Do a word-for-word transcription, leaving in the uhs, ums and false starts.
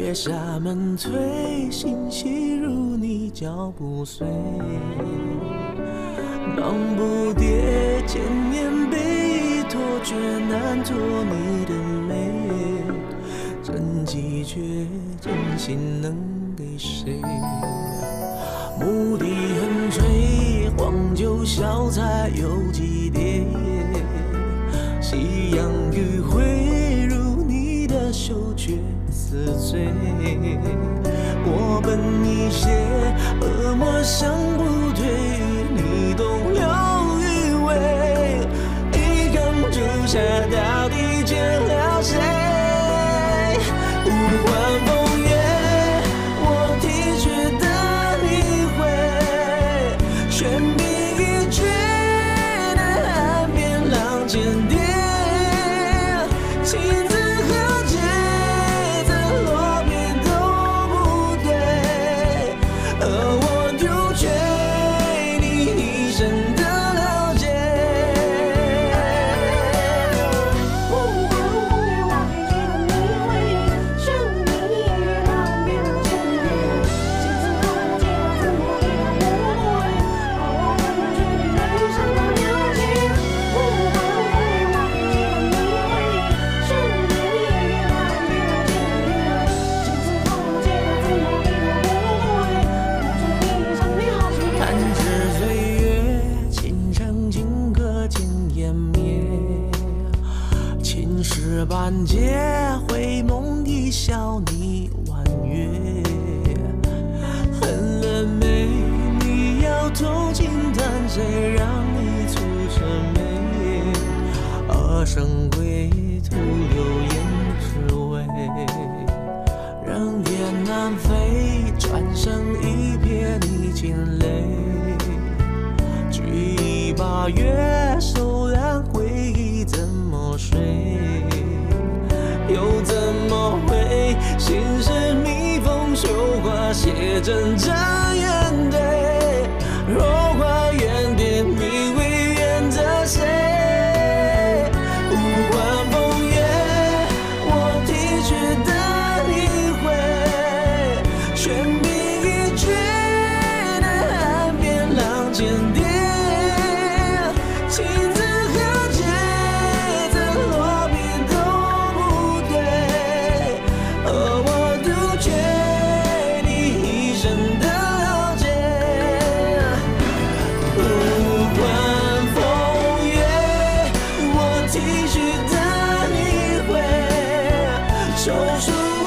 月下门推，心细如你脚步碎。忙不迭，千年被托，却难托你的美。真迹却真心能给谁？牧笛横吹，黄酒小菜有几碟？夕阳余晖，如你的羞却似醉。我奔你些，恶魔想不退，你动留余味。一缸朱砂到底见了谁？无关风月，我体恤的你会，悬笔一绝的岸边浪尖叠，情字和节怎落笔都不对，而我丢却你一生的了解。弹指岁月，情长情歌渐湮灭，青石板结，回梦一笑你婉约。恨了没？你要偷情谈谁让你蹙着眉？二生归，徒留胭脂味。让雁南飞，转身一瞥你噙泪。举一把月，手染回忆怎么睡？又怎么会？心事蜜蜂绣花，写真真眼对。若花远点，你会远着谁？无关风月，我体恤的你会，悬笔一绝的岸边浪尖叠，情字和节怎落笔都不对，而我杜绝你一生的了解。无关风月，我体恤的你会，手术。